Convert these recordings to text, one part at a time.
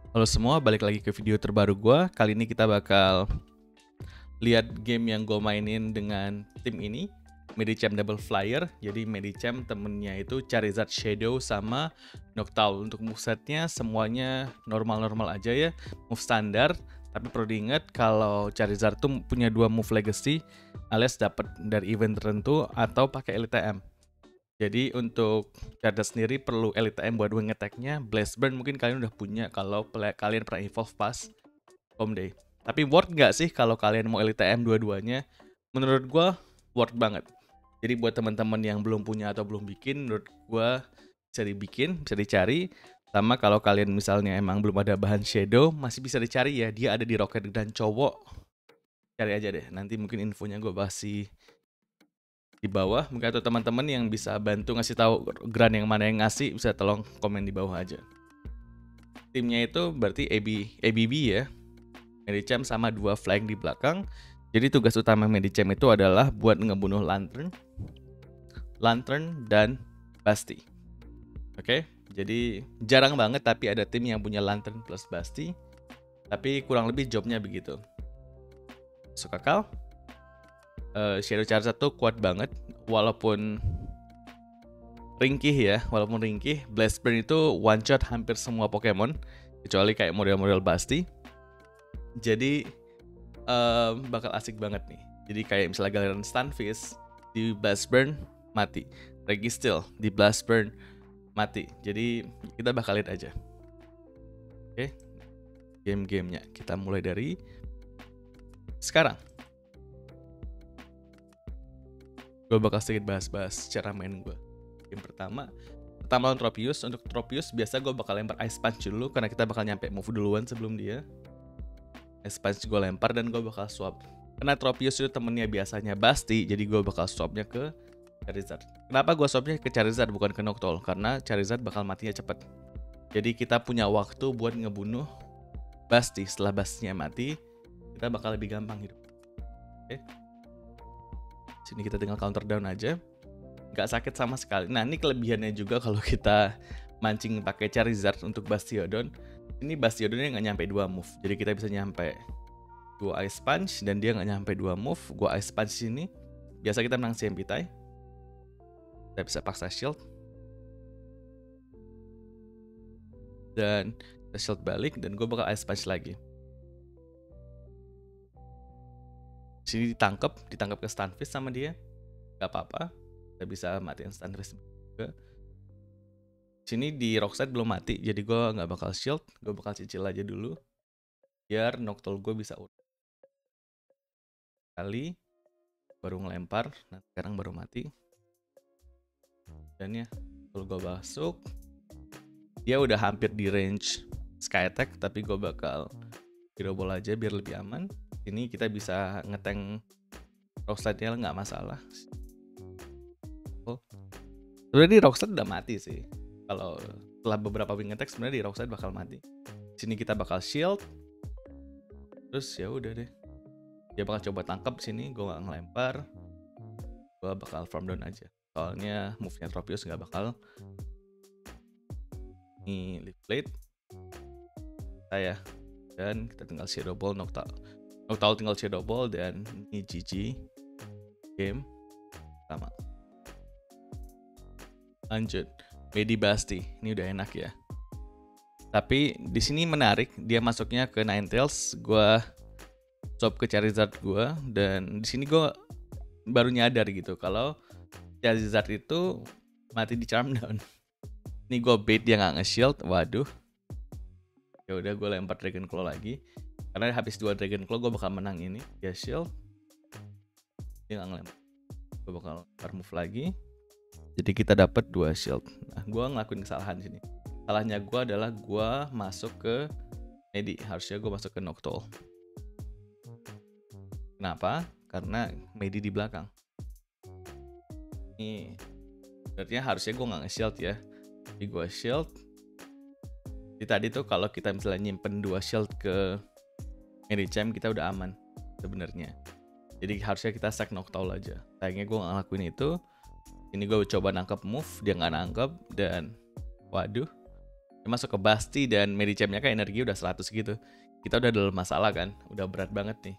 Halo semua, balik lagi ke video terbaru gua. Kali ini kita bakal lihat game yang gue mainin dengan tim ini, Medicham Double Flyer. Jadi Medicham temennya itu Charizard Shadow sama Noctowl. Untuk movesetnya semuanya normal-normal aja ya, move standar. Tapi perlu diingat kalau Charizard tuh punya dua move legacy, alias dapat dari event tertentu atau pakai LTM. Jadi untuk Charizard sendiri perlu Elite M buat nge-attack-nya. Blast Burn mungkin kalian udah punya kalau kalian pernah evolve pas Home Day. Tapi worth nggak sih kalau kalian mau Elite M dua-duanya? Menurut gua worth banget. Jadi buat teman-teman yang belum punya atau belum bikin, menurut gua bisa dibikin, bisa dicari. Sama kalau kalian misalnya emang belum ada bahan Shadow, masih bisa dicari ya. Dia ada di Rocket dan cowok. Cari aja deh. Nanti mungkin infonya gue kasih di bawah. Mungkin atau teman-teman yang bisa bantu ngasih tahu Gran yang mana yang ngasih, bisa tolong komen di bawah aja. Timnya itu berarti ABB ya, Medicham sama dua flank di belakang. Jadi tugas utama Medicham itu adalah buat ngebunuh Lantern dan Basti. Oke, jadi jarang banget tapi ada tim yang punya Lantern plus Basti. Tapi kurang lebih jobnya begitu. Sukakal, Shadow Charizard tuh kuat banget walaupun ringkih, Blast Burn itu one shot hampir semua Pokemon kecuali kayak model-model Basti. Jadi bakal asik banget nih. Jadi kayak misalnya galiran Stunfisk di Blast Burn mati, Registeel di Blast Burn mati. Jadi kita bakal lihat aja. Oke, game-gamenya kita mulai dari sekarang. Gue bakal sedikit bahas-bahas cara main gue. Game pertama lawan Tropius. Untuk Tropius biasa gue bakal lempar Ice Punch dulu karena kita bakal nyampe move duluan sebelum dia. Ice Punch gue lempar dan gue bakal swap. Karena Tropius itu temennya biasanya Basti, jadi gue bakal swapnya ke Charizard. Kenapa gue swapnya ke Charizard bukan ke Noctowl? Karena Charizard bakal matinya cepet. Jadi kita punya waktu buat ngebunuh Basti. Setelah Bastinya mati, kita bakal lebih gampang hidup. Oke. Sini kita tinggal counter down aja. Gak sakit sama sekali. Nah, ini kelebihannya juga kalau kita mancing pakai Charizard untuk Bastiodon. Ini Bastiodonnya nggak nyampe 2 move. Jadi kita bisa nyampe 2 Ice Punch dan dia nggak nyampe 2 move. Gua Ice Punch sini. Biasa kita menang CMP tie. Kita bisa paksa shield. Dan kita shield balik dan gue bakal Ice Punch lagi. Sini ditangkap ke Stunfisk sama dia. Gak apa-apa. Kita bisa matiin Stunfisk juga. Sini di Rockset belum mati, jadi gue nggak bakal shield. Gue bakal cicil aja dulu. Biar Noctowl gue bisa urut. Kali baru ngelempar, nah sekarang baru mati. Dan ya, kalau gue masuk, dia udah hampir di range Sky Attack, tapi gue bakal hero ball aja biar lebih aman. Ini kita bisa ngetank Rockslide-nya nggak masalah. Sebenarnya di Rockslide udah mati sih. Kalau setelah beberapa wing attack sebenarnya di Rockslide bakal mati. Sini kita bakal shield. Terus ya udah deh. Dia bakal coba tangkap sini, gue nggak ngelempar. Gue bakal farm down aja. Soalnya move-nya Tropius nggak bakal. Ini Leaf Blade. Saya dan kita tinggal Shadow Ball, Noctowl tinggal Shadow Ball dan ini GG game sama. Lanjut, Medi Basti. Ini udah enak ya. Tapi di sini menarik, dia masuknya ke Ninetales. Gue swap ke Charizard gue dan di sini gue baru nyadar gitu kalau Charizard itu mati di Charm Down. Ini gue bait dia nggak nge-shield, waduh. Ya udah gue lempar Dragon Claw lagi. Karena habis 2 Dragon Claw gue bakal menang ini. Dia shield. Dia nggak ngelempar. Gue bakal lempar move lagi. Jadi kita dapat 2 shield. Nah, gue ngelakuin kesalahan di sini. Salahnya gue adalah gue masuk ke Medi. Harusnya gue masuk ke Noctowl. Kenapa? Karena Medi di belakang. Ini berarti harusnya gue nggak nge-shield ya. Tapi gue shield. Jadi tadi tuh kalau kita misalnya nyimpen 2 shield ke Medicham, kita udah aman sebenarnya. Jadi harusnya kita sack Noctowl aja. Sayangnya gue nggak ngelakuin itu. Ini gue coba nangkep move, dia nggak nangkep dan waduh, Dia masuk ke Basti dan Medichamnya kan energi udah 100 gitu. Kita udah dalam masalah kan, udah berat banget nih.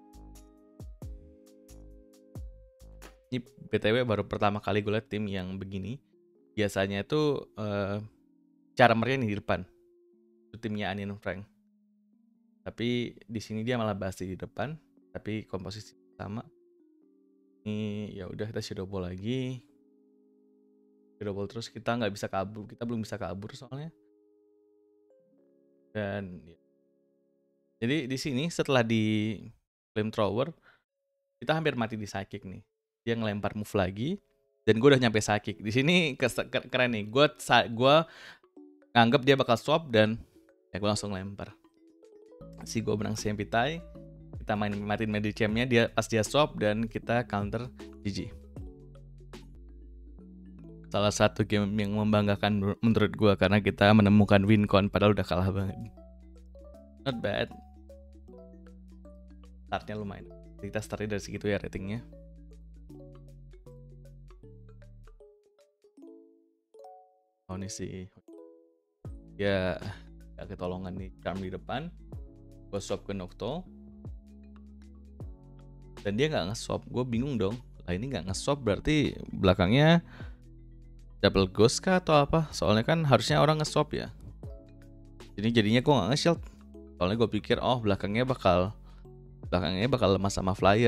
Ini BTW baru pertama kali gue liat tim yang begini. Biasanya itu cara mereka di depan. Itu timnya Anin Frank. Tapi di sini dia malah Basti di depan, tapi komposisi sama. Ini ya udah kita shadow ball lagi. Shadow ball terus kita nggak bisa kabur, kita belum bisa kabur soalnya. Dan ya. Jadi di sini setelah di flamethrower kita hampir mati di psychic nih. Dia ngelempar move lagi dan gue udah nyampe psychic. Di sini keren nih. Gue nganggap dia bakal swap dan ya gue langsung lempar. Si gue menang CMP tie. Kita matiin Medichamnya, dia pas dia swap dan kita counter GG. Salah satu game yang membanggakan menurut gue karena kita menemukan win con padahal udah kalah banget. Not bad. Startnya lumayan. Kita startnya dari segitu ya ratingnya. Oh ini sih ya gak ketolongan nih charm di depan. Gue swap ke Noctowl dan dia gak nge-swap. Gue bingung dong, lah ini gak nge-swap berarti belakangnya double ghost kah atau apa? Soalnya kan harusnya orang nge-swap ya. Jadi jadinya gue gak nge-shield. Soalnya gue pikir belakangnya bakal lemah sama flyer.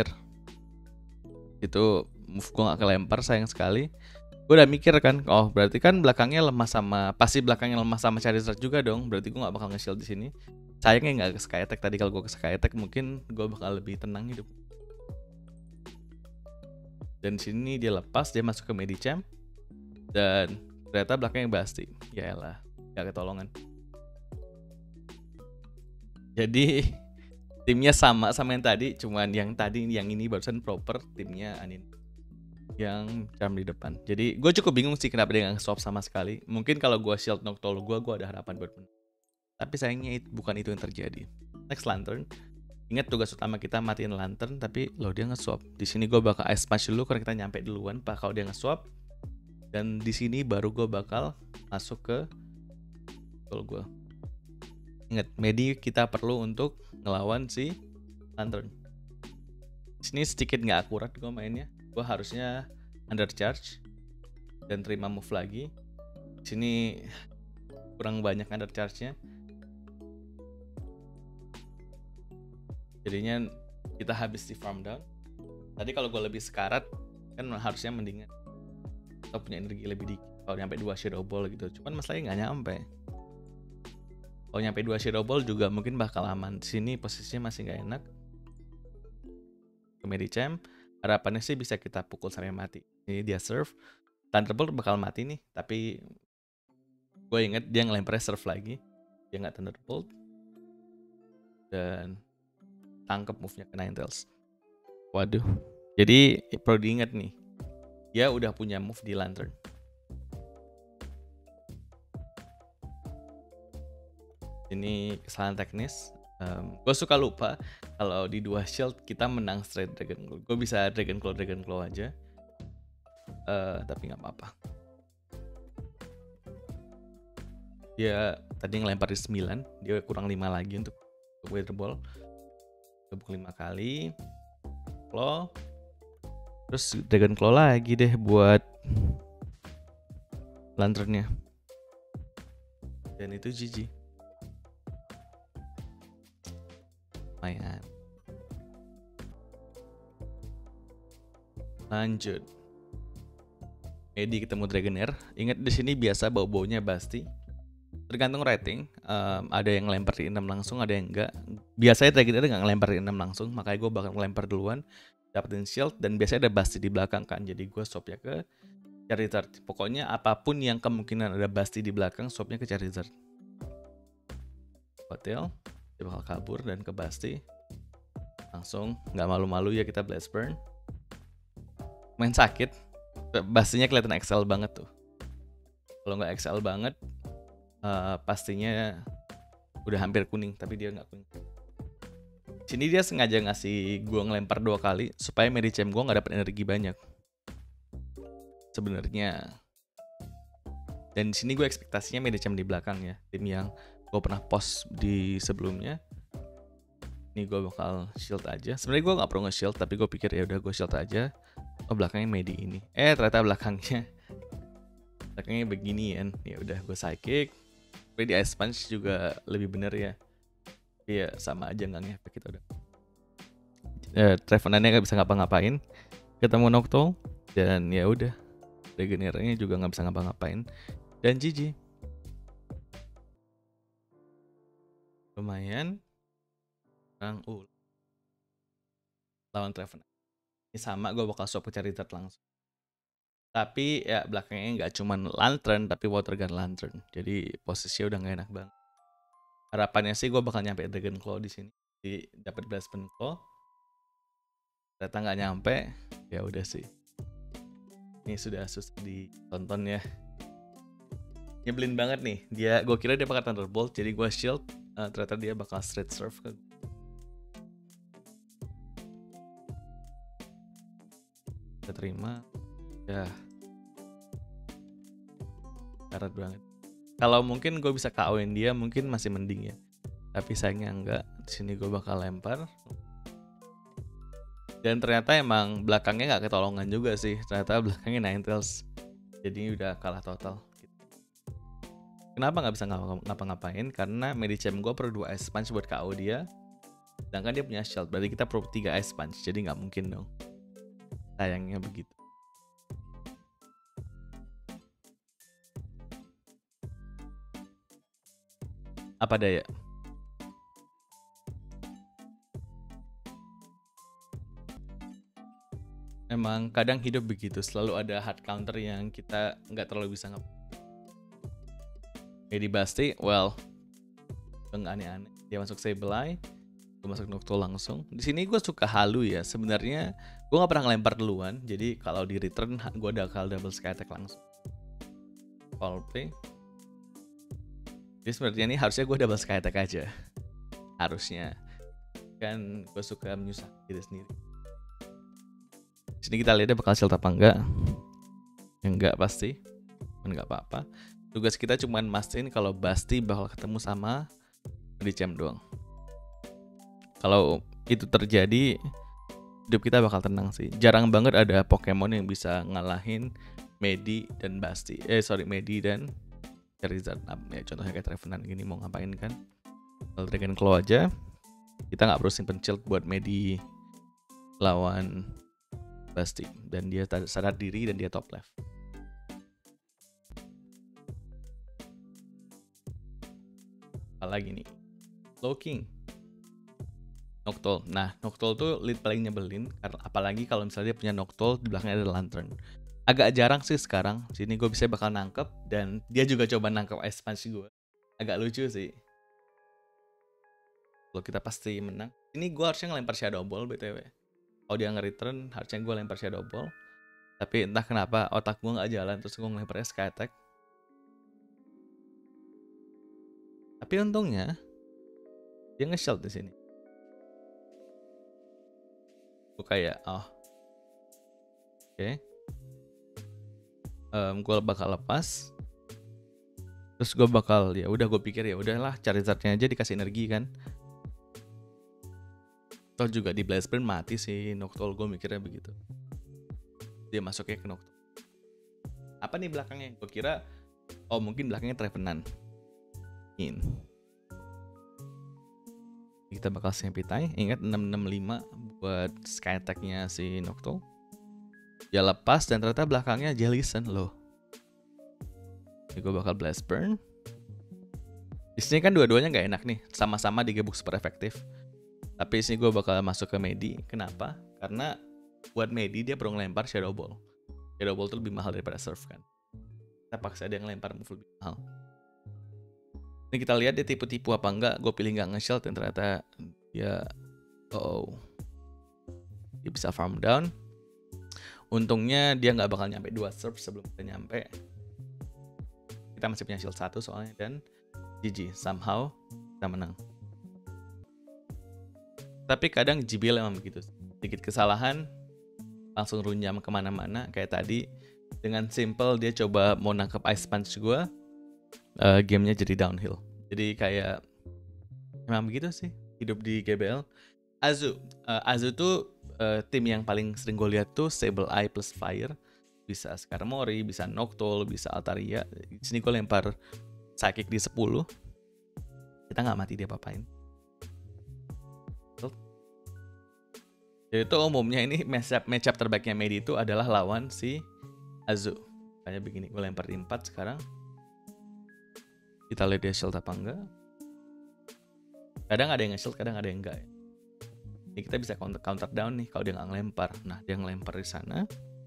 Itu move gue gak kelempar, sayang sekali. Gue udah mikir kan, berarti kan belakangnya lemah sama, pasti belakangnya lemah sama Charizard juga dong. Berarti gue gak bakal nge-shield di sini. Sayangnya gak ke Sky Attack tadi. Kalau gue ke Sky Attack mungkin gue bakal lebih tenang hidup. Dan sini dia lepas, dia masuk ke Medicham. Dan ternyata belakangnya Basti. Yaelah, gak ketolongan. Jadi timnya sama yang tadi, cuman yang ini barusan proper timnya Anin yang charm di depan. Jadi gue cukup bingung sih kenapa dia nggak swap sama sekali. Mungkin kalau gue shield Noctowl gue ada harapan buat menang. Tapi sayangnya bukan itu yang terjadi. Next Lantern. Ingat tugas utama kita matiin Lantern, tapi dia nge-swap. Di sini gue bakal ice punch dulu karena kita nyampe duluan pak kalau dia nge-swap. Dan di sini baru gue bakal masuk ke goal gue. Ingat, Medi kita perlu untuk ngelawan si Lantern. Di sini sedikit nggak akurat gue mainnya. Gue harusnya undercharge dan terima move lagi. Di sini kurang banyak undercharge-nya. Jadinya kita habis di farm down. Tadi kalau gue lebih sekarat kan harusnya mendingan atau punya energi lebih dikit kalau nyampe 2 shadow ball gitu. Cuman masalahnya nggak nyampe. Kalau nyampe 2 shadow ball juga mungkin bakal aman. Di sini posisinya masih nggak enak. Ke Medicham, harapannya sih bisa kita pukul sampai mati. Ini dia serve. Thunderbolt bakal mati nih, tapi gue inget dia ngelemparnya serve lagi. Dia nggak Thunderbolt. Dan tangkep move-nya ke Ninetales. Waduh. Jadi perlu diingat nih, dia udah punya move di Lantern. Ini kesalahan teknis. Gue suka lupa kalau di 2 shield kita menang straight Dragon Claw. Gue bisa Dragon Claw aja. Tapi nggak apa-apa. Dia tadi ngelempar di 9, dia kurang 5 lagi untuk Weather Ball. Gebuk 5 kali. Claw. Terus Dragon Claw lagi deh buat Lanternnya. Dan itu GG. Lumayan. Lanjut. Medi ketemu Dragonair. Ingat di sini biasa bau-baunya Basti. Tergantung rating. Ada yang ngelempar di 6 langsung, ada yang enggak. Biasanya Dragonair nggak ngelempar di 6 langsung, makanya gue bakal ngelempar duluan, dapetin shield, dan biasanya ada Basti di belakang kan. Jadi gue swapnya ke Charizard. Pokoknya apapun yang kemungkinan ada Basti di belakang, swapnya ke Charizard. Hotel. Dia bakal kabur dan ke Basti. Langsung nggak malu-malu ya kita Blast Burn. Main sakit. Bastinya kelihatan XL banget tuh. Kalau nggak XL banget, pastinya udah hampir kuning, tapi dia nggak kuning. Sini dia sengaja ngasih gue ngelempar 2 kali supaya Medicham gue nggak dapat energi banyak. Sebenarnya Dan di sini gue ekspektasinya Medicham di belakang ya, tim yang gue pernah post di sebelumnya. Ini gue bakal shield aja. Sebenarnya gue nggak perlu nge-shield, tapi gue pikir ya udah gue shield aja. Oh belakangnya Medi ini. Ternyata belakangnya begini kan. Ya udah gue psychic. Tapi di Ice Punch juga lebih bener ya. Iya sama aja nggak ngefek kita udah. Trevenantnya nggak bisa ngapa-ngapain. Ketemu Noctowl dan ya udah. Regeneranya juga nggak bisa ngapa-ngapain. Dan GG. Lumayan. Sekarang lawan Trevenant. Ini sama gue bakal swap ke Charizard langsung. Tapi ya belakangnya nggak cuman Lantern tapi Water Gun Lantern. Jadi posisinya udah nggak enak banget. Harapannya sih gue bakal nyampe Dragon Claw di sini. Di dapat Blastburn Claw. Ternyata nggak nyampe. Ya udah sih. Ini sudah susah ditonton ya. Nyebelin banget nih. Gue kira dia bakal Thunderbolt, jadi gue shield. Ternyata dia bakal straight serve ke gue. Kita terima. Ya. Karat banget. Kalau mungkin gue bisa KO-in dia, mungkin masih mending ya. Tapi sayangnya enggak. Di sini gue bakal lempar. Dan ternyata emang belakangnya nggak ketolongan juga sih. Ternyata belakangnya Ninetales. Jadi udah kalah total. Kenapa nggak bisa ngapa-ngapain? Karena Medicham gue perlu 2 Ice Punch buat KO dia. Sedangkan dia punya shield. Berarti kita perlu 3 Ice Punch. Jadi nggak mungkin dong. Sayangnya begitu. Apa daya? Emang kadang hidup begitu. Selalu ada hard counter yang kita nggak terlalu bisa Jadi Basti, well, nggak aneh-aneh. Dia masuk Sableye, gue masuk Noctowl langsung. Di sini gue suka halu ya. Sebenarnya gue nggak pernah ngelempar duluan. Jadi kalau di return gue bakal double sky attack langsung. Foul play. Jadi sebenarnya ini harusnya gue double sky attack aja. Harusnya. Kan gue suka menyusahkan diri sendiri. Di sini kita lihat dia bakal shield apa enggak. Enggak pasti. Enggak apa-apa. Tugas kita cuma mastiin kalau Basti bakal ketemu sama Medicham doang. Kalau itu terjadi, hidup kita bakal tenang sih. Jarang banget ada Pokemon yang bisa ngalahin Medi dan Basti. Medi dan Charizard. Ya, contohnya kayak Trevenant gini mau ngapain kan? Kalau Dragon Claw aja, kita nggak perlu simpen shield buat Medi lawan Basti. Dan dia sadar diri dan dia top left. Apalagi nih, Slowking, Noctowl. Nah, Noctowl tuh lead paling nyebelin, apalagi kalau misalnya dia punya Noctowl di belakangnya ada Lantern. Agak jarang sih sekarang. Sini gue bisa bakal nangkep dan dia juga coba nangkep Ice Punch gue. Agak lucu sih. Kalau kita pasti menang. Ini gue harusnya ngelempar Shadow Ball btw. Kalau dia nge-return harusnya gue lempar Shadow Ball. Tapi entah kenapa otak gue nggak jalan terus gue ngelemparnya Sky Attack. Tapi untungnya dia nge-shield di sini. Gue kayak oke. Gue bakal lepas. Terus gue bakal ya udah gue pikir ya udahlah Charizardnya aja dikasih energi kan. Toh juga di Blastburn mati sih Noctowl, gue mikirnya begitu. Dia masuknya ke Noctowl. Apa nih belakangnya? Gue kira mungkin belakangnya Trevenant. Kita bakal Sempitay. Ingat 665 buat Sky Attack-nya si Noctowl. Dia lepas dan ternyata belakangnya Jellicent loh. Ini gue bakal Blastburn. Di sini kan dua-duanya nggak enak nih. Sama-sama digebuk super efektif. Tapi sini gue bakal masuk ke Medi. Kenapa? Karena buat Medi dia perlu ngelempar Shadow Ball. Shadow Ball itu lebih mahal daripada Surf kan. Kita paksa dia ngelempar move lebih mahal. Ini kita lihat dia tipu-tipu apa enggak. Gue pilih nggak nge-shield dan ternyata dia dia bisa farm down. Untungnya dia nggak bakal nyampe 2 Surf sebelum kita nyampe. Kita masih punya shield 1 soalnya dan GG, somehow kita menang. Tapi kadang GBL emang begitu. Sedikit kesalahan langsung runyam kemana-mana. Kayak tadi Dengan simple dia coba mau nangkep Ice Punch gue, gamenya jadi downhill. Jadi kayak memang begitu sih hidup di GBL. Azu tuh tim yang paling sering gue lihat tuh Sable Eye plus Fire. Bisa Skarmory, bisa Noctowl, bisa Altaria. Di sini gue lempar Psychic di 10. Kita nggak mati dia apain. Jadi itu umumnya ini matchup terbaiknya Medi itu adalah lawan si Azu. Kayak begini, gue lempar di 4 sekarang. Kita lihat dia shield apa enggak. Kadang ada yang nge-shield, kadang ada yang enggak. Ini kita bisa counter down nih kalau dia nggak ngelempar. Nah, dia ngelempar di sana.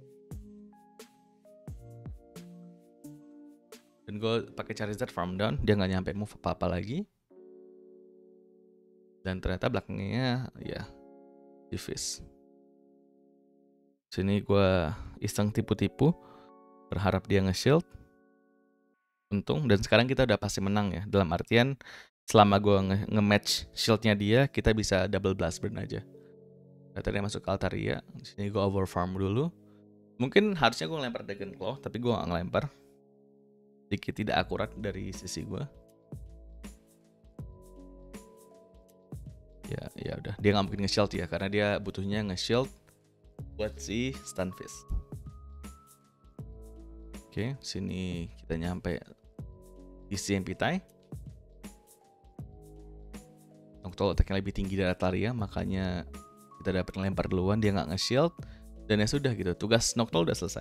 Dan gue pakai Charizard farm down, dia nggak nyampe move apa-apa lagi. Dan ternyata belakangnya ya Divis. Sini gue iseng tipu-tipu, berharap dia nge-shield. Untung, dan sekarang kita udah pasti menang ya. Dalam artian selama gue nge-match shieldnya dia, kita bisa double blast burn aja. Ternyata dia masuk ke Altaria. Sini gue overfarm dulu. Mungkin harusnya gue ngelempar Dragon Claw, tapi gue gak ngelempar. Sedikit tidak akurat dari sisi gue. Ya udah, dia nggak mungkin nge-shield ya, karena dia butuhnya nge-shield buat si Stunfisk. Oke, sini kita nyampe di CMP Tai. Noctowl attack-nya lebih tinggi dari Altaria, makanya kita dapat ngelempar duluan, dia nggak nge-shield. Dan ya sudah gitu, tugas Noctowl udah selesai.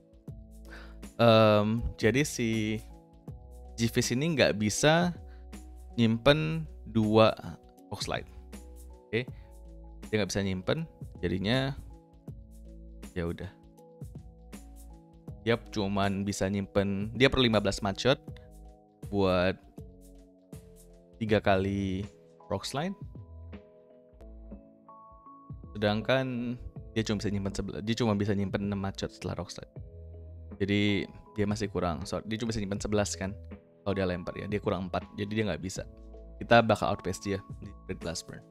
Jadi si Divis ini nggak bisa nyimpen 2 Rock Slide. Oke, dia nggak bisa nyimpen, jadinya ya udah. Dia cuman bisa nyimpen, dia perlu 15 matchshot buat 3 kali Rock Slide. Sedangkan dia cuma bisa nyimpen 6 matchshot setelah Rock Slide. Jadi dia masih kurang. Dia cuma bisa nyimpen 11 kan. Kalau dia lempar ya, dia kurang 4. Jadi dia nggak bisa. Kita bakal outpace dia di Red Blast Burn.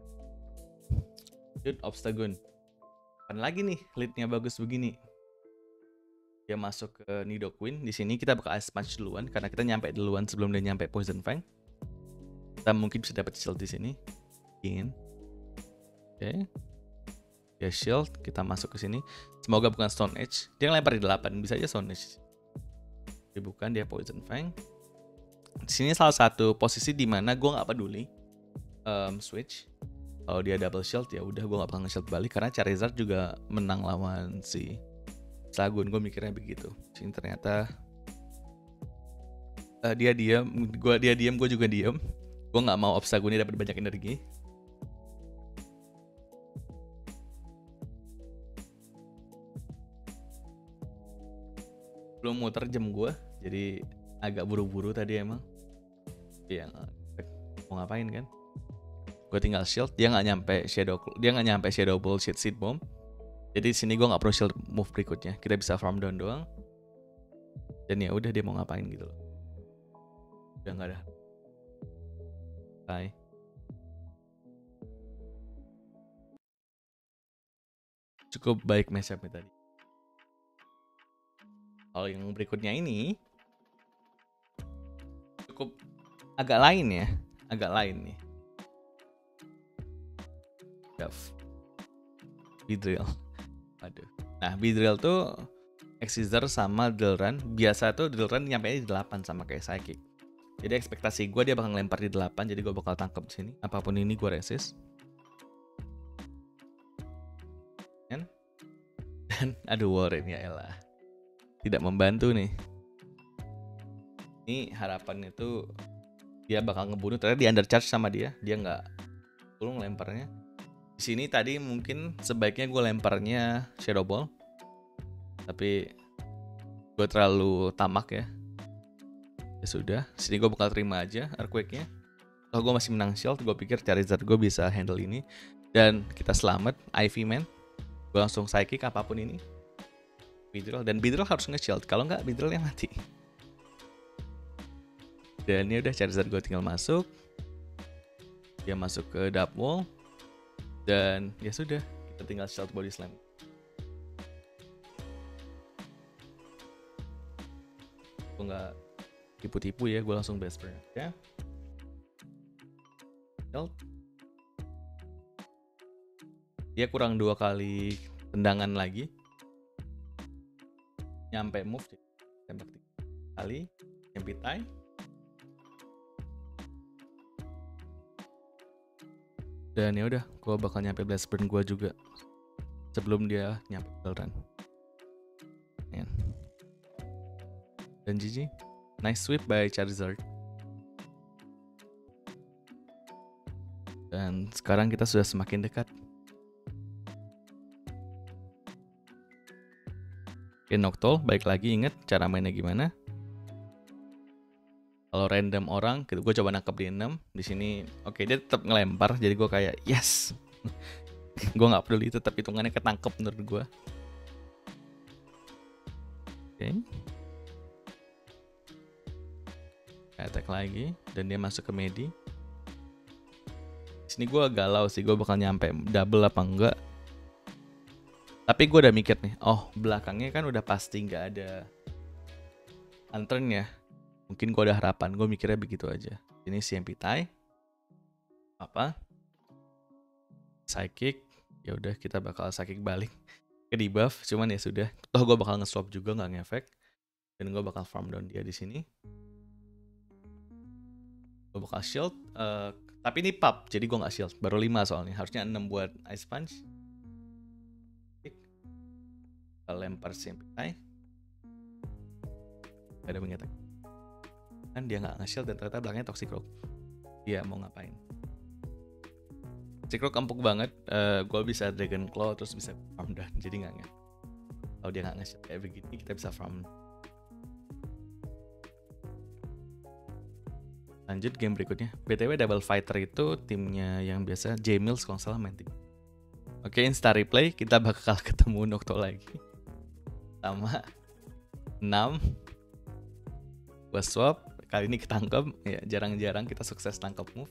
Dude, Obstagoon. Kapan lagi nih leadnya bagus begini? Dia masuk ke Nidoqueen. Di sini kita bakal Ice Punch duluan karena kita nyampe duluan sebelum dia nyampe Poison Fang. Kita mungkin bisa dapat shield di sini. Oke. Dia shield, kita masuk ke sini. Semoga bukan Stone Edge. Dia ngelempar di 8, bisa aja Stone Edge. Tapi bukan, dia Poison Fang. Di sini salah satu posisi di mana gue nggak peduli switch. Kalau dia double shield ya udah, gue nggak bakal nge-shield balik karena Charizard juga menang lawan si Sagun. Gue mikirnya begitu. Sini ternyata dia diam, gue juga diam. Gue nggak mau Obstagoon dapat banyak energi. Belum muter jam gue, jadi agak buru-buru tadi emang. Iya, mau ngapain kan? Gue tinggal shield, dia nggak nyampe Shadow Ball Seed Bomb. Jadi di sini gue nggak perlu shield move berikutnya, kita bisa farm down doang. Dan ya udah, dia mau ngapain gitu loh. Udah nggak ada. Bye. Cukup baik matchupnya tadi. Kalau yang berikutnya ini cukup agak lain nih. Beedrill. Aduh. Nah, Beedrill tuh X-Scissor sama Drillrun. Biasa tuh Drillrun nyampe di 8 sama kayak Psychic. Jadi ekspektasi gue dia bakal ngelempar di 8, jadi gue bakal tangkap sini. Apapun ini gue resist. Dan aduh, Warren ya elah. Tidak membantu nih. Ini harapannya tuh dia bakal ngebunuh, ternyata di undercharge sama dia nggak perlu ngelemparnya. Di sini tadi mungkin sebaiknya gue lemparnya Shadow Ball, tapi gue terlalu tamak ya. Ya sudah, sini gue bakal terima aja Earthquake-nya. Kalau gue masih menang shield, gue pikir Charizard gue bisa handle ini. Dan kita selamat, Ivy Man. Gue langsung Psychic apapun ini. Beedrill, dan Beedrill harus nge-shield. Kalau nggak, Beedrill yang mati. Dan ya udah, Charizard gue tinggal masuk. Dia masuk ke Dark Wall. Dan ya sudah, kita tinggal shield body slam. Gue nggak tipu-tipu ya, gue langsung Blast Burn ya. Dia kurang 2 kali tendangan lagi. Nyampe move, tembak 3 kali, Sempitai. Dan ya udah, gue bakal nyampe Blast Burn gue juga sebelum dia nyampe run. Dan GG, nice sweep by Charizard. Dan sekarang kita sudah semakin dekat. Oke, Noctowl, balik lagi, inget cara mainnya gimana. Kalau random orang, gue coba nangkep di 6. Di sini, oke, dia tetap ngelempar, jadi gue kayak yes. Gue nggak peduli, tetap hitungannya ketangkep menurut gue. Oke. Attack lagi, dan dia masuk ke medi. Di sini gue galau sih, gue bakal nyampe double apa enggak. Tapi gue udah mikir nih, oh belakangnya kan udah pasti nggak ada lantern ya. Mungkin gue ada harapan, gue mikirnya begitu aja. Ini Sempitai, apa? Psychic, ya udah kita bakal psychic balik ke debuff. Cuman ya sudah, toh gue bakal nge-swap juga nggak ngefek, dan gue bakal farm down dia di sini. Gue bakal shield, tapi ini pub, jadi gue nggak shield. Baru 5 soalnya, harusnya 6 buat Ice Punch. Lempar Sempitai. Gak ada mengetek. Kan dia nggak nge-shield dan ternyata belakangnya Toxic Rock. Dia mau ngapain? Toxic Rock empuk banget. Gue bisa Dragon Claw terus bisa farm down, jadi nggak nge. Kalau dia nggak nge-shield kayak begini, kita bisa farm. Lanjut game berikutnya. BTW Double Fighter itu timnya yang biasa J-Mills kalau salah main tim. Oke, insta replay, kita bakal ketemu Noctowl lagi. Sama 6. Gue swap, kali ini ketangkep. Ya, jarang-jarang kita sukses tangkap move.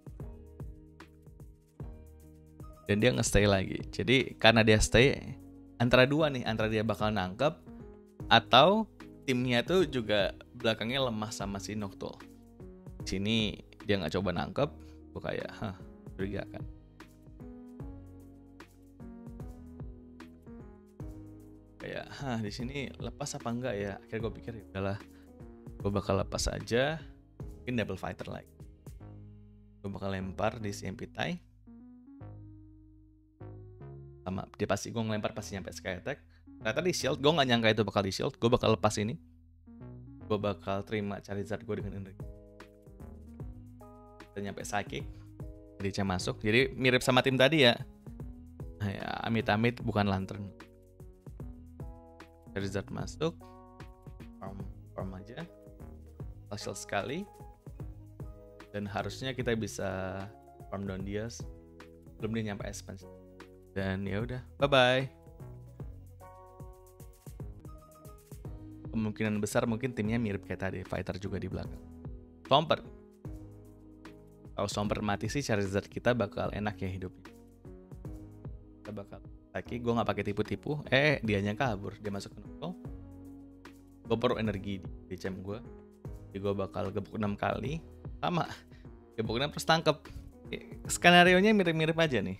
Dan dia nge-stay lagi. Jadi karena dia stay, antara dua nih, antara dia bakal nangkep atau timnya tuh juga belakangnya lemah sama si Noctowl. Sini dia nggak coba nangkep, gue kayak curiga kan. Kayak di sini lepas apa enggak ya? Akhirnya gue pikir ya udahlah, gue bakal lepas aja. Mungkin Double Fighter lagi. Gue bakal lempar di Sempitai. Sama dia pasti gue ngelempar pasti nyampe Sky Attack. Ternyata di shield, gue nggak nyangka itu bakal di shield. Gue bakal lepas ini. Gue bakal terima Charizard gue dengan energi. Dan nyampe Psychic, jadi saya masuk. Jadi mirip sama tim tadi ya. Ya amit-amit bukan lantern. Charizard masuk, farm aja, hasil sekali, dan harusnya kita bisa farm down dia belum dia nyampe expansion. Dan ya udah, bye bye. Kemungkinan besar mungkin timnya mirip kayak tadi, fighter juga di belakang. Swampert. Kalau Swampert mati sih Charizard kita bakal enak ya hidupnya. Kita bakal lagi, gue nggak pakai tipu-tipu. Dianya kabur, dia masuk ke Noctowl. Gue perlu energi di champ gue. Jadi gue bakal gebuk 6 kali. Sama, gebuk 6 terus tangkep. Skenario-nya mirip-mirip aja nih.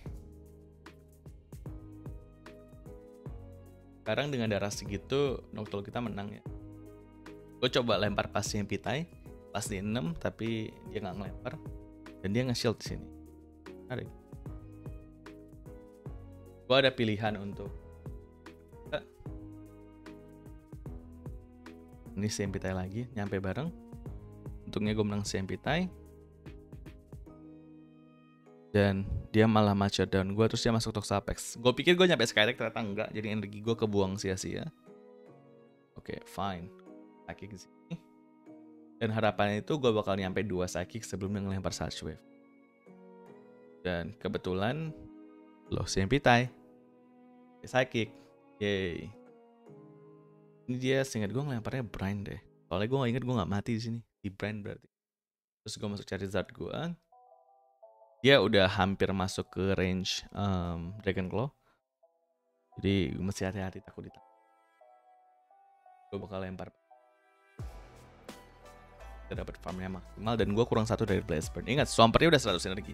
Sekarang dengan darah segitu Noctowl kita menang ya. Gue coba lempar pas Sempitai, pas di 6 tapi dia nggak ngelempar. Dan dia nge-shield di sini. Menarik. Gue ada pilihan untuk ini Sempitai lagi, nyampe bareng. Untungnya gue menang Sempitai. Dan dia malah match down gue, terus dia masuk Toxapex. Gue pikir gue nyampe Skydeck, ternyata enggak. Jadi energi gue kebuang sia-sia. Oke, fine. Psychic ke sini. Dan harapannya itu gue bakal nyampe 2 Psychic sebelum ngelempar Surge Wave. Dan kebetulan loh Sempitai Psychic. Yeay. Ini dia seingat gue ngelemparnya Brine deh. Soalnya gue gak inget gue gak mati di sini. Di Brine berarti. Terus gue masuk Charizard gue. Dia udah hampir masuk ke range Dragon Claw. Jadi gue mesti hati-hati, takut ditangkap. Gue bakal lempar. kita dapat farmnya maksimal, dan gue kurang 1 dari Blast Burn. Ingat, Swampernya udah 100 energi.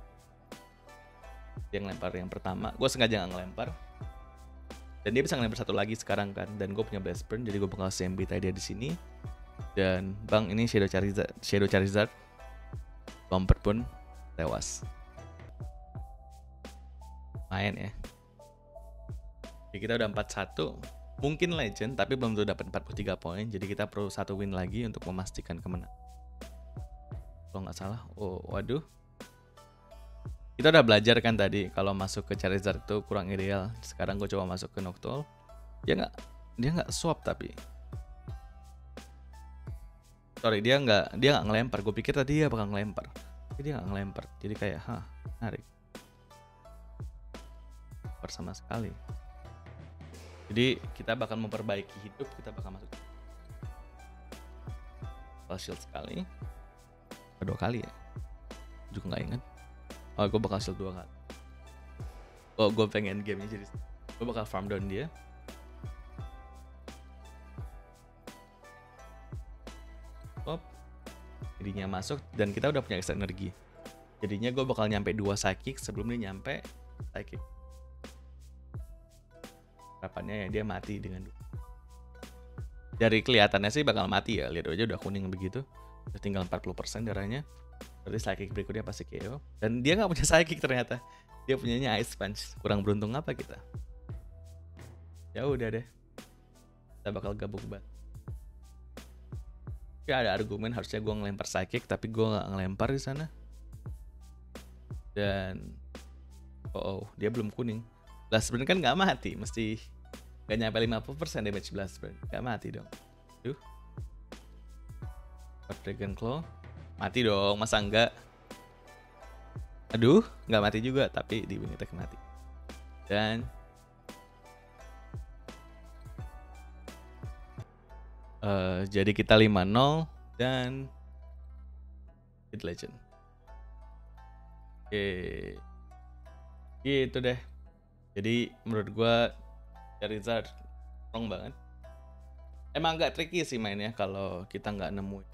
Dia ngelempar yang pertama, gue sengaja nggak ngelempar. Dan dia bisa ngelempar 1 lagi sekarang kan, dan gue punya Blast Burn, jadi gue bakal CMB tadi dia di sini. Dan bang, ini Shadow Charizard. Swampert pun tewas. Main ya. Jadi kita udah 4-1. Mungkin legend, tapi belum tuh dapat 43 poin. Jadi kita perlu 1 win lagi untuk memastikan kemenangan. Kalau nggak salah, oh waduh. Kita udah belajar kan tadi kalau masuk ke Charizard itu kurang ideal. Sekarang gue coba masuk ke Noctowl. Dia nggak swap tapi. Sorry, dia nggak ngelempar. Gue pikir tadi dia bakal ngelempar. Tapi dia nggak ngelempar. Jadi kayak, menarik. Sama sekali. Jadi kita bakal memperbaiki hidup. Kita bakal masuk. Shield sekali. 2 kali ya. Juga nggak ingat. Oh, gue bakal shield 2 kali. Oh, gue pengen gamenya jadi. Gue bakal farm down dia. Top. Jadinya masuk dan kita udah punya extra energi. Jadinya gue bakal nyampe 2 psychic sebelum dia nyampe psychic. Harapannya ya dia mati dengan. Dari kelihatannya sih bakal mati ya. Lihat aja udah kuning begitu. Udah tinggal 40% darahnya. Berarti psychic berikutnya pasti KO. Dan dia nggak punya psychic ternyata. Dia punyanya Ice Punch. Kurang beruntung apa kita? Ya udah deh. Kita bakal gabung banget. Ya ada argumen harusnya gue ngelempar psychic, tapi gue nggak ngelempar di sana. Dan dia belum kuning. Blast Burn kan nggak mati, mesti nggak nyampe 50% damage Blast Burn. Nggak mati dong. Tuh. Dragon Claw. Mati dong, masa enggak? Aduh, nggak mati juga, tapi di wing attack mati. Dan jadi kita 5-0 dan Hit Legend. Oke. Gitu deh. Jadi menurut gua Charizard strong banget. Emang agak tricky sih mainnya kalau kita nggak nemuin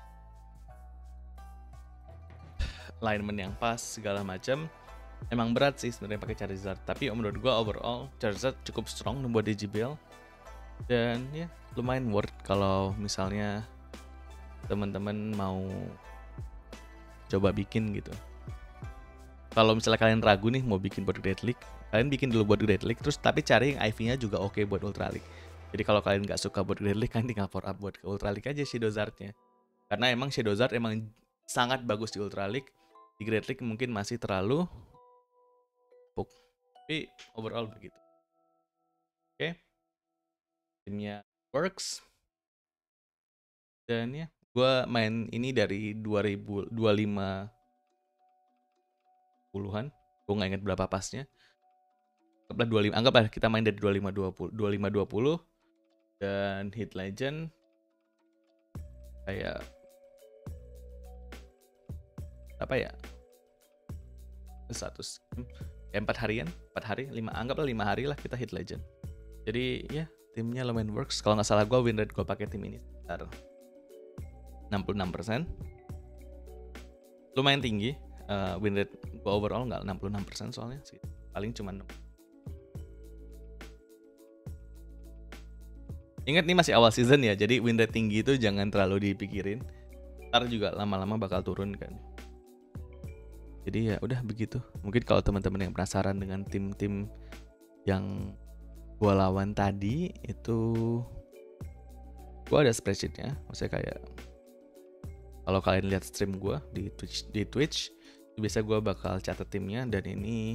alignment yang pas segala macam. Emang berat sih sebenarnya pakai Charizard, tapi menurut gua overall Charizard cukup strong buat di JBL. Dan ya lumayan worth kalau misalnya teman-teman mau coba bikin gitu. Kalau misalnya kalian ragu nih mau bikin buat Great League, kalian bikin dulu buat Great League, terus tapi cari yang IV-nya juga oke buat Ultra League. Jadi kalau kalian nggak suka buat Great League, kalian tinggal power up buat ke Ultra League aja Shadowzard-nya. Karena emang Shadowzard emang sangat bagus di Ultra League. Di Great League mungkin masih terlalu empuk. Tapi overall begitu. Oke. Timnya works. Dan ya, gue main ini dari 2025-an. Gue nggak ingat berapa pasnya. Anggaplah kita main dari 25-20 dan Hit Legend kayak apa ya, 4 harian, 4 hari, 5, anggaplah 5 hari lah kita Hit Legend. Jadi ya timnya lumayan works. Kalau nggak salah gue win rate gue pakai tim ini sekitar 66%. Lumayan tinggi. Win rate gue overall nggak 66% soalnya sih. Paling cuma 6. Ingat nih masih awal season ya, jadi win rate tinggi itu jangan terlalu dipikirin. Ntar juga lama-lama bakal turun kan. Jadi ya udah begitu. Mungkin kalau teman-teman yang penasaran dengan tim-tim yang gua lawan tadi itu, gua ada spreadsheetnya. Maksudnya kayak kalau kalian lihat stream gua di Twitch, biasa gua bakal catat timnya, dan ini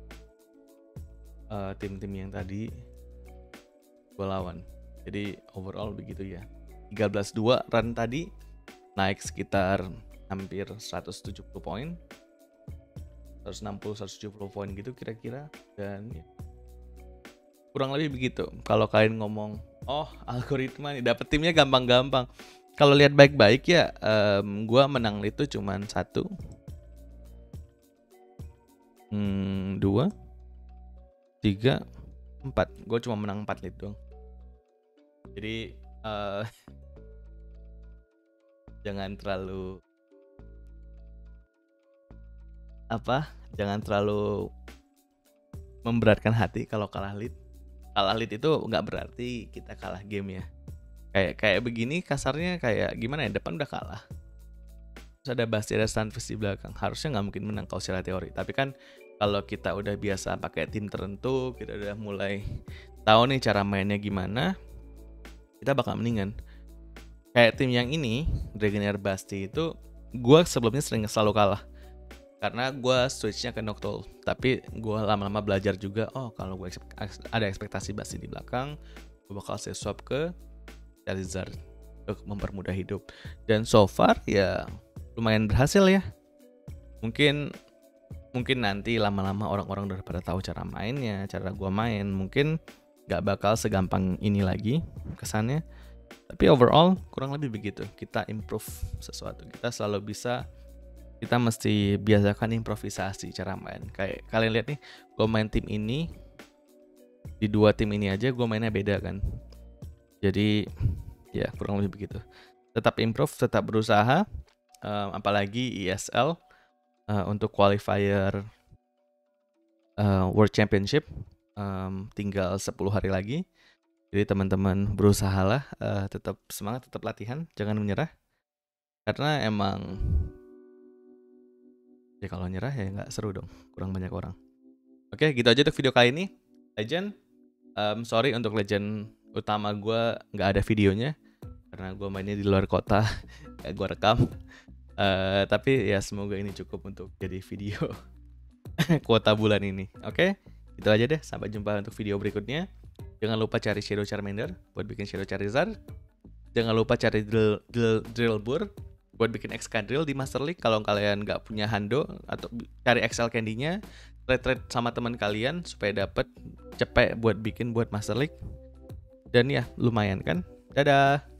tim-tim yang tadi gua lawan. Jadi overall begitu ya. 13-2 run tadi, naik sekitar hampir 170 poin. 160-170 poin gitu kira-kira. Dan ya, kurang lebih begitu. Kalau kalian ngomong, oh algoritma nih, dapet timnya gampang-gampang. Kalau lihat baik-baik ya, gua menang itu cuman 1, 2, 3, 4. Gue cuma menang 4 lead doang. Jadi jangan terlalu jangan terlalu memberatkan hati kalau kalah lead. Kalah lead itu nggak berarti kita kalah game ya. Kayak begini kasarnya, kayak gimana ya, depan udah kalah. Terus ada Basti, ada Stunfisk di belakang. Harusnya nggak mungkin menang kalau secara teori. Tapi kan kalau kita udah biasa pakai tim tertentu, kita udah mulai tahu nih cara mainnya gimana, kita bakal mendingan. Kayak tim yang ini, Dragonair Basti itu, gue sebelumnya selalu kalah. Karena gue switchnya ke Noctowl. Tapi gue lama-lama belajar juga, kalau gue ada ekspektasi Basti di belakang, gue bakal saya swap ke Charizard untuk mempermudah hidup. Dan so far ya lumayan berhasil ya. Mungkin nanti lama-lama orang-orang udah pada tahu cara mainnya, cara gue main, mungkin gak bakal segampang ini lagi kesannya. Tapi overall kurang lebih begitu. Kita improve sesuatu, kita mesti biasakan improvisasi cara main. Kayak kalian lihat nih, gue main tim ini, di 2 tim ini aja gue mainnya beda kan. Jadi ya kurang lebih begitu. Tetap improve, tetap berusaha, apalagi ESL untuk qualifier World Championship tinggal 10 hari lagi. Jadi teman-teman berusahalah, tetap semangat, tetap latihan, jangan menyerah. Karena emang ya kalau nyerah ya nggak seru dong, kurang banyak orang. Oke, gitu aja untuk video kali ini. Legend, sorry untuk legend utama gue nggak ada videonya karena gue mainnya di luar kota, kayak gue rekam. Tapi ya semoga ini cukup untuk jadi video kuota bulan ini. Oke, itu aja deh. Sampai jumpa untuk video berikutnya. Jangan lupa cari Shadow Charmander buat bikin Shadow Charizard. Jangan lupa cari Drillbur buat bikin XK Drill di Master League. Kalau kalian nggak punya Hando, atau cari XL Candy-nya, trade sama teman kalian supaya dapat cepet buat bikin buat Master League. Dan ya lumayan kan. Dadah.